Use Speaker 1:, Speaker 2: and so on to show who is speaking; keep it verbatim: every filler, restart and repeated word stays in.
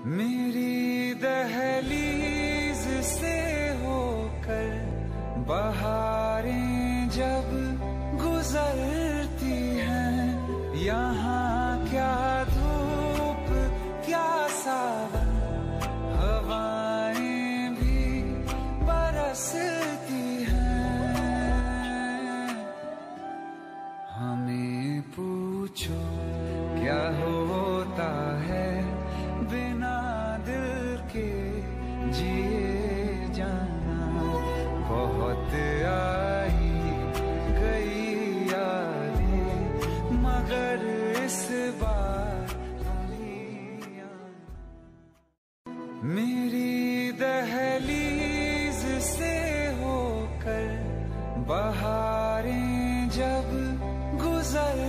Speaker 1: मेरी दहलीज से होकर बहारें जब गुजरती हैं, यहाँ क्या धूप क्या सावन, हवाएं भी बरसती हैं। हमें पूछो क्या होता है बिना दिल के जिए जाना। बहुत आई गई यादें मगर इस बार तुम्हीं आना। मेरी दहलीज से होकर बहारें जब गुजर